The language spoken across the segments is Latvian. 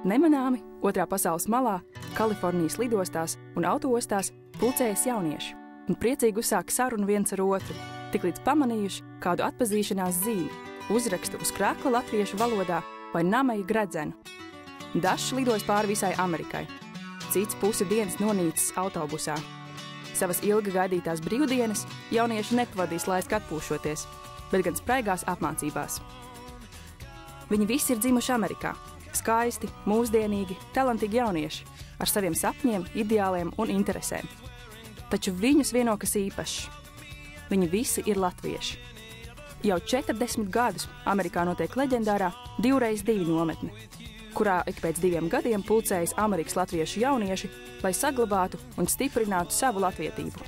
Nemanāmi otrā pasaules malā, Kalifornijas lidostās un autoostās pulcējas jaunieši un priecīgi uzsāka sarunu viens ar otru, tiklīdz pamanījuši kādu atpazīšanās zīmi, uzrakstu uz krākla latviešu valodā vai nameja gredzenu. Dažs lidos pāri visai Amerikai, cits pusi dienas nonīcis autobusā. Savas ilgi gaidītās brīvdienas jaunieši nepavadīs laiski atpūšoties, bet gan spraigās apmācībās. Viņi visi ir dzimuši Amerikā, skaisti, mūsdienīgi, talantīgi jaunieši, ar saviem sapņiem, ideāliem un interesēm. Taču viņus vieno kas īpašs. Viņi visi ir latvieši. Jau 40 gadus Amerikā notiek leģendārā 2x2 nometne, kurā ik pēc 2 gadiem pulcējas Amerikas latviešu jaunieši, lai saglabātu un stiprinātu savu latvietību.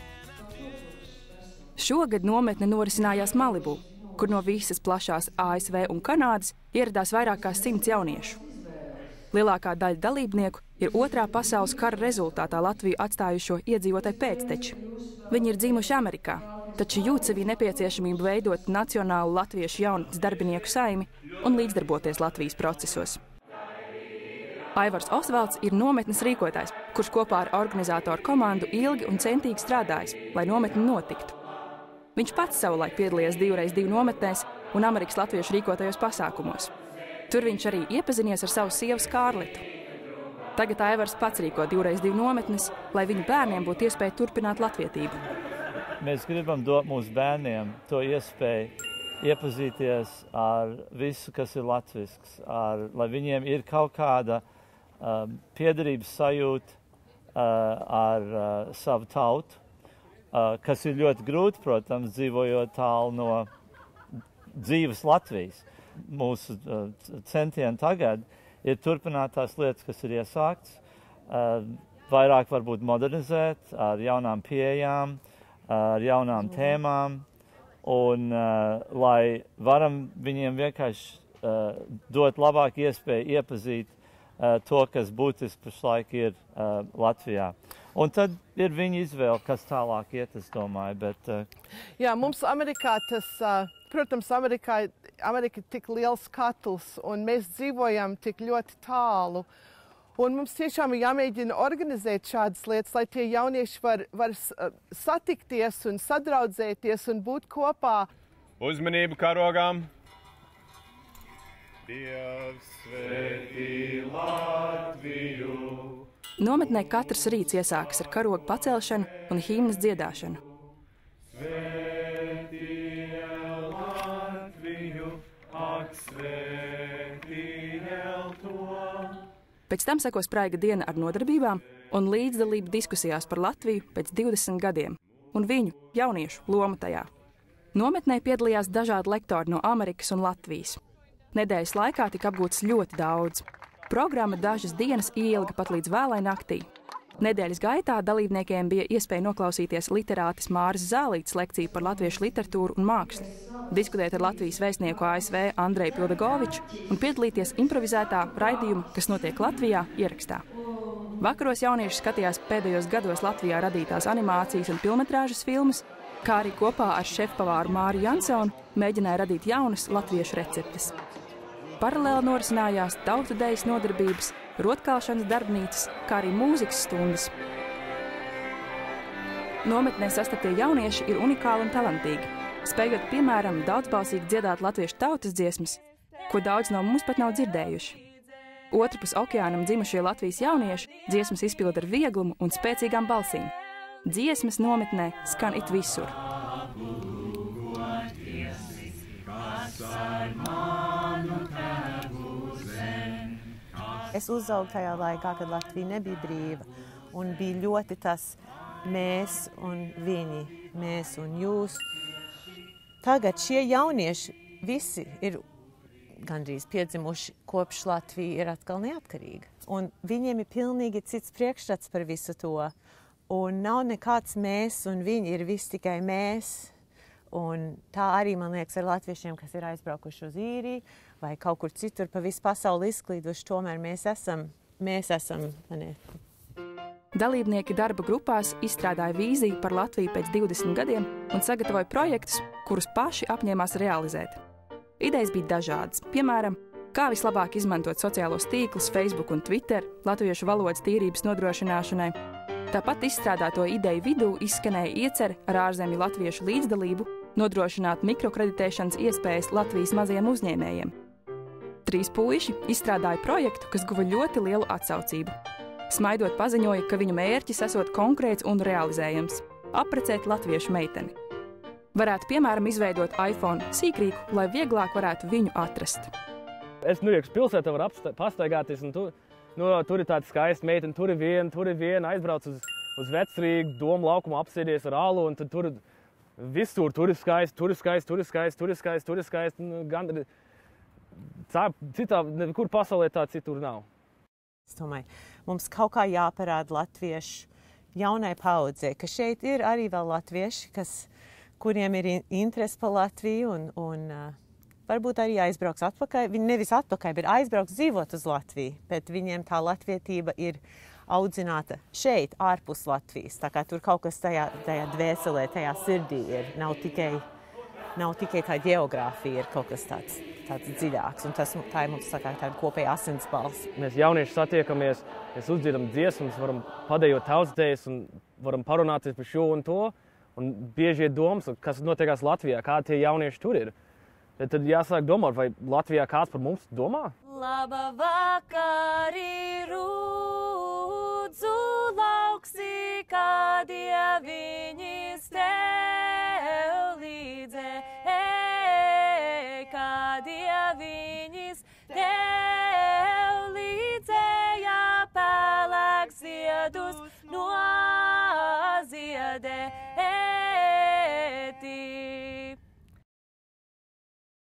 Šogad nometne norisinājās Malibu, kur no visas plašās ASV un Kanādas ieradās vairāk kā 100 jauniešu. Lielākā daļa dalībnieku ir Otrā pasaules kara rezultātā Latviju atstājušo iedzīvotāju pēcteči. Viņi ir dzimuši Amerikā, taču jūt sevī nepieciešamību veidot nacionālu latviešu jaunatnes darbinieku saimi un līdzdarboties Latvijas procesos. Aivars Osvalds ir nometnes rīkotājs, kurš kopā ar organizatoru komandu ilgi un centīgi strādājis, lai nometne notiktu. Viņš pats savulaik piedalījies 2x2 nometnēs un Amerikas latviešu rīkotajos pasākumos. Tur viņš arī iepazinies ar savu sievu Skārlitu. Tagad Aivars pats rīko 2x2 nometnes, lai viņu bērniem būtu iespēja turpināt latvietību. Mēs gribam dot mūsu bērniem to iespēju iepazīties ar visu, kas ir latvisks, lai viņiem ir kaut kāda piederības sajūta ar savu tautu, kas ir ļoti grūti, protams, dzīvojot tālu no dzīves Latvijas. Mūsu centieni tagad ir turpināt tās lietas, kas ir iesākts, vairāk varbūt modernizēt ar jaunām pieejām, ar jaunām tēmām, un lai varam viņiem vienkārši dot labāku iespēju iepazīt to, kas būtiski pašlaik ir Latvijā. Un tad ir viņa izvēle, kas tālāk iet, es domāju. Bet, Jā, mums Amerikā tas, protams, Amerika ir tik liels katls, un mēs dzīvojam tik ļoti tālu. Un mums tiešām ir jāmēģina organizēt šādas lietas, lai tie jaunieši var satikties un sadraudzēties un būt kopā. Uzmanību karogām! Dievs svētī Latviju! Nometnē katrs rīts iesākas ar karogu pacelšanu un himnas dziedāšanu. Svētī Latviju, ak svētī to! Pēc tam seko spraiga diena ar nodarbībām un līdzdalība diskusijās par Latviju pēc 20 gadiem un viņu, jauniešu, lomu tajā. Nometnē piedalījās dažādi lektori no Amerikas un Latvijas. Nedēļas laikā tika apgūts ļoti daudz. Programma dažas dienas ilga pat līdz vēlai naktī. Nedēļas gaitā dalībniekiem bija iespēja noklausīties literātes Māras Zālītes lekciju par latviešu literatūru un mākslu, diskutēt ar Latvijas vēstnieku ASV Andreju Pildagoviču un piedalīties improvizētā raidījuma, kas notiek Latvijā, ierakstā. Vakaros jaunieši skatījās pēdējos gados Latvijā radītās animācijas un filmetrāžas filmas, kā arī kopā ar šefpavāru Māri Jansonu mēģināja radīt jaunas latviešu receptes. Paralēli norisinājās tautu dejas nodarbības, rotkalšanas darbnīcas, kā arī mūzikas stundas. Nometnē sastaptie jaunieši ir unikāli un talantīgi, spējot, piemēram, daudzbalsīgi dziedāt latviešu tautas dziesmas, ko daudz no mums pat nav dzirdējuši. Otrpus okeānam dzimušie Latvijas jaunieši dziesmas izpilda ar vieglumu un spēcīgām balsīm. Dziesmas nometnē skan it visur. Es uzaugu tajā laikā, kad Latvija nebija brīva, un bija ļoti tas mēs un viņi, mēs un jūs. Tagad šie jaunieši visi ir gandrīz piedzimuši kopš Latvija ir atkal neatkarīga. Un viņiem ir pilnīgi cits priekšstats par visu to. Un nav nekāds mēs un viņi, ir viss tikai mēs. Un tā arī, man liekas, ar latviešiem, kas ir aizbraukuši uz Īriju vai kaut kur citur pa visu pasauli izklīduši, tomēr mēs esam. Dalībnieki darba grupās izstrādāja vīziju par Latviju pēc 20 gadiem un sagatavoja projektus, kurus paši apņēmās realizēt. Idejas bija dažādas, piemēram, kā vislabāk izmantot sociālos tīklus Facebook un Twitter latviešu valodas tīrības nodrošināšanai. Tāpat izstrādāto ideju vidū izskanēja iecer ar ārzemju latviešu līdzdalību nodrošināt mikrokreditēšanas iespējas Latvijas mazajiem uzņēmējiem. 3 puiši izstrādāja projektu, kas guva ļoti lielu atsaucību. Smaidot paziņoja, ka viņu mērķis esot konkrēts un realizējams – apprecēt latviešu meiteni. Varētu, piemēram, izveidot iPhone sīkrīku, lai vieglāk varētu viņu atrast. Es pilsētā varu pastaigāties, un tur ir tāda skaista meitene, tur ir viena, aizbrauc uz Vecrīgu, Domu laukumu apsēdies ar alu, un tad tur visur, tur ir skaisti. Citā, nekur pasaulē tā citur nav. Es domāju, mums kaut kā jāparāda latviešu jaunai paudzei, ka šeit ir arī vēl latvieši, kuriem ir interesi par Latviju un varbūt arī aizbrauks atpakaļ. Viņi nevis atpakaļ, bet aizbrauks dzīvot uz Latviju, bet viņiem tā latvietība ir audzināta šeit, ārpus Latvijas. Tā kā tur kaut kas tajā dvēselē, tajā sirdī ir. Nav tikai tā geogrāfija, ir kaut kas tāds dziļāks. Un tā ir mums tāda kopēja asinsbalss. Mēs jaunieši satiekamies, mēs uzdziedam dziesmas, varam padējot tautsdejas un varam parunāties par šo un to. Un bieži ir domas, kas notiekās Latvijā, kādi tie jaunieši tur ir. Tad jāsāk domāt, vai Latvijā kāds par mums domā? Laba vakari rūdzu lauksī, kā dieviņas tev līdzē, kā dieviņas tev